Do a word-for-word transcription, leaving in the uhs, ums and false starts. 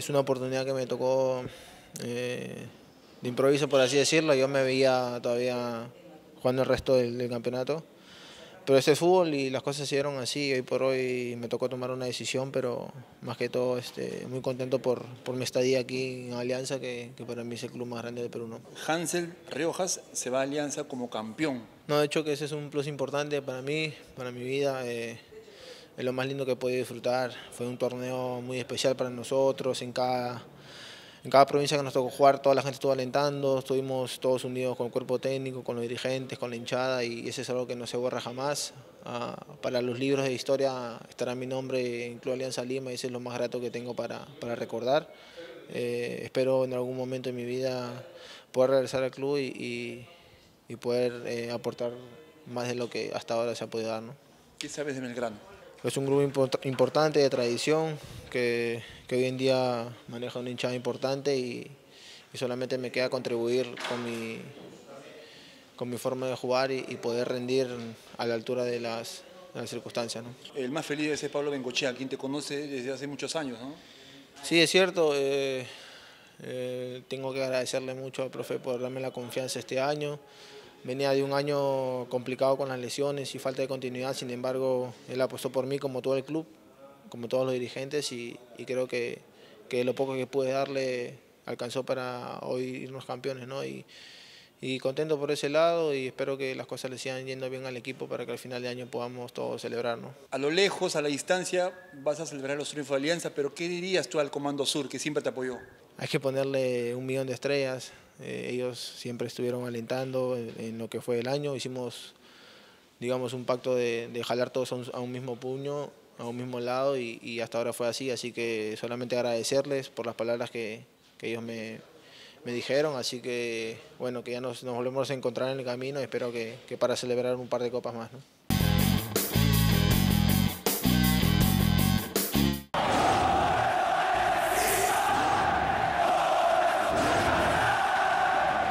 es una oportunidad que me tocó eh, de improviso, por así decirlo. Yo me veía todavía jugando el resto del, del campeonato. Pero este es fútbol y las cosas se dieron así. Hoy por hoy me tocó tomar una decisión, pero más que todo este, muy contento por, por mi estadía aquí en Alianza, que, que para mí es el club más grande del Perú, ¿no? Hansel Riojas se va a Alianza como campeón. No, de hecho que ese es un plus importante para mí, para mi vida. Eh, es lo más lindo que he podido disfrutar. Fue un torneo muy especial para nosotros. En cada, en cada provincia que nos tocó jugar, toda la gente estuvo alentando. Estuvimos todos unidos con el cuerpo técnico, con los dirigentes, con la hinchada, y ese es algo que no se borra jamás. Uh, para los libros de historia estará mi nombre en Club Alianza Lima, y ese es lo más grato que tengo para, para recordar. Eh, espero en algún momento de mi vida poder regresar al club y, y, y poder eh, aportar más de lo que hasta ahora se ha podido dar, ¿no? ¿Qué sabes de Belgrano? Es un grupo import importante de tradición que, que hoy en día maneja una hinchada importante, y, y solamente me queda contribuir con mi, con mi forma de jugar y, y poder rendir a la altura de las, de las circunstancias, ¿no? El más feliz es Pablo Bengochea, quien te conoce desde hace muchos años, ¿no? Sí, es cierto. Eh, eh, tengo que agradecerle mucho al profe por darme la confianza este año. Venía de un año complicado con las lesiones y falta de continuidad. Sin embargo, él apostó por mí, como todo el club, como todos los dirigentes, y, y creo que, que lo poco que pude darle alcanzó para hoy irnos campeones, ¿no? Y, y contento por ese lado, y espero que las cosas le sigan yendo bien al equipo para que al final de año podamos todos celebrar, ¿no? A lo lejos, a la distancia, vas a celebrar los triunfos de Alianza, pero ¿qué dirías tú al Comando Sur, que siempre te apoyó? Hay que ponerle un millón de estrellas. Eh, ellos siempre estuvieron alentando en, en lo que fue el año. Hicimos, digamos, un pacto de, de jalar todos a un, a un mismo puño, a un mismo lado, y, y hasta ahora fue así. Así que solamente agradecerles por las palabras que, que ellos me, me dijeron. Así que, bueno, que ya nos, nos volvemos a encontrar en el camino, y espero que, que para celebrar un par de copas más, ¿no?